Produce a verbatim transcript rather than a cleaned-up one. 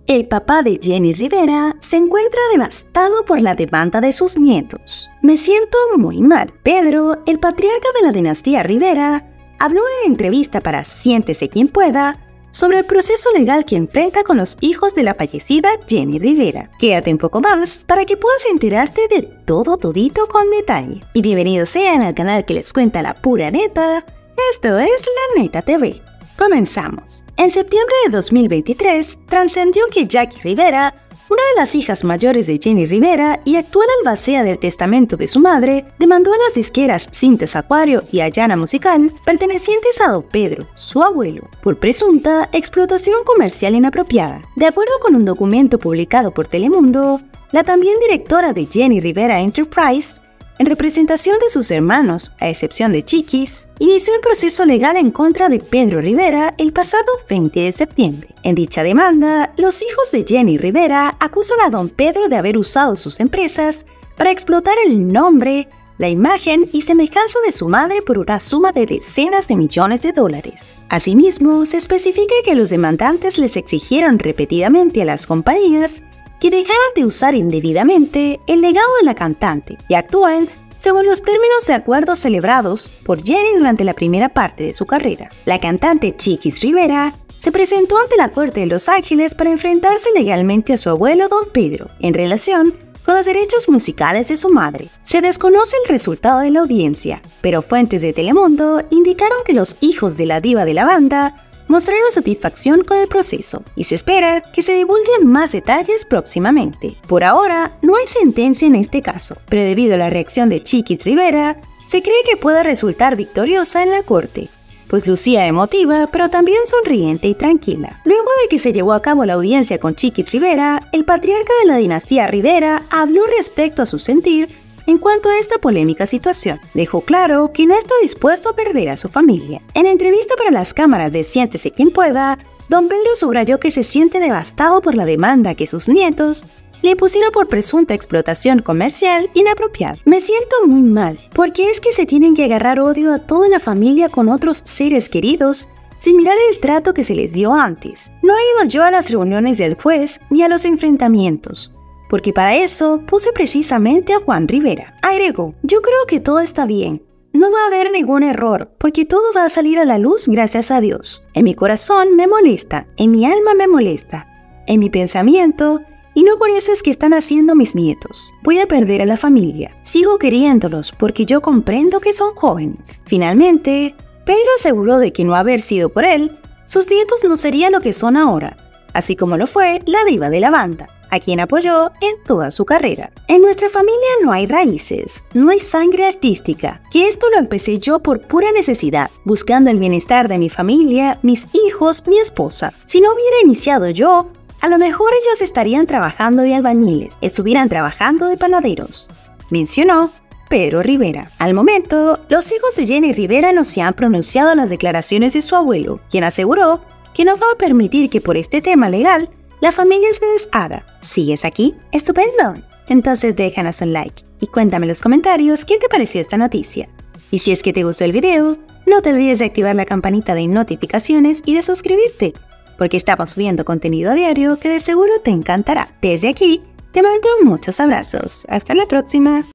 El papá de Jenny Rivera se encuentra devastado por la demanda de sus nietos. Me siento muy mal. Pedro, el patriarca de la dinastía Rivera, habló en entrevista para Siéntese quien pueda sobre el proceso legal que enfrenta con los hijos de la fallecida Jenny Rivera. Quédate un poco más para que puedas enterarte de todo todito con detalle. Y bienvenidos sean al canal que les cuenta la pura neta. Esto es La Neta T V. Comenzamos. En septiembre de dos mil veintitrés, trascendió que Jackie Rivera, una de las hijas mayores de Jenny Rivera y actual albacea del testamento de su madre, demandó a las disqueras Cintas Acuario y Ayana Musical, pertenecientes a don Pedro, su abuelo, por presunta explotación comercial inapropiada. De acuerdo con un documento publicado por Telemundo, la también directora de Jenny Rivera Enterprise, en representación de sus hermanos, a excepción de Chiquis, inició el proceso legal en contra de Pedro Rivera el pasado veinte de septiembre. En dicha demanda, los hijos de Jenny Rivera acusan a don Pedro de haber usado sus empresas para explotar el nombre, la imagen y semejanza de su madre por una suma de decenas de millones de dólares. Asimismo, se especifica que los demandantes les exigieron repetidamente a las compañías que dejaran de usar indebidamente el legado de la cantante y actúen según los términos de acuerdos celebrados por Jenny durante la primera parte de su carrera. La cantante Chiquis Rivera se presentó ante la Corte de Los Ángeles para enfrentarse legalmente a su abuelo don Pedro en relación con los derechos musicales de su madre. Se desconoce el resultado de la audiencia, pero fuentes de Telemundo indicaron que los hijos de la diva de la banda mostraron satisfacción con el proceso y se espera que se divulguen más detalles próximamente. Por ahora, no hay sentencia en este caso, pero debido a la reacción de Chiquis Rivera, se cree que pueda resultar victoriosa en la corte, pues lucía emotiva, pero también sonriente y tranquila. Luego de que se llevó a cabo la audiencia con Chiquis Rivera, el patriarca de la dinastía Rivera habló respecto a su sentir en cuanto a esta polémica situación. Dejó claro que no está dispuesto a perder a su familia. En entrevista para las cámaras de Siéntese quien pueda, don Pedro subrayó que se siente devastado por la demanda que sus nietos le pusieron por presunta explotación comercial inapropiada. Me siento muy mal, porque es que se tienen que agarrar odio a toda la familia con otros seres queridos sin mirar el trato que se les dio antes. No he ido yo a las reuniones del juez ni a los enfrentamientos, porque para eso puse precisamente a Juan Rivera. Agregó, yo creo que todo está bien. No va a haber ningún error, porque todo va a salir a la luz gracias a Dios. En mi corazón me molesta, en mi alma me molesta, en mi pensamiento, y no por eso es que están haciendo mis nietos. Voy a perder a la familia. Sigo queriéndolos porque yo comprendo que son jóvenes. Finalmente, Pedro aseguró de que no haber sido por él, sus nietos no serían lo que son ahora, así como lo fue la diva de la banda, a quien apoyó en toda su carrera. En nuestra familia no hay raíces, no hay sangre artística, que esto lo empecé yo por pura necesidad, buscando el bienestar de mi familia, mis hijos, mi esposa. Si no hubiera iniciado yo, a lo mejor ellos estarían trabajando de albañiles, estuvieran trabajando de panaderos, mencionó Pedro Rivera. Al momento, los hijos de Jenny Rivera no se han pronunciado en las declaraciones de su abuelo, quien aseguró que no va a permitir que por este tema legal la familia se deshaga. ¿Sigues aquí? ¡Estupendo! Entonces déjanos un like y cuéntame en los comentarios qué te pareció esta noticia. Y si es que te gustó el video, no te olvides de activar la campanita de notificaciones y de suscribirte, porque estamos subiendo contenido a diario que de seguro te encantará. Desde aquí, te mando muchos abrazos. Hasta la próxima.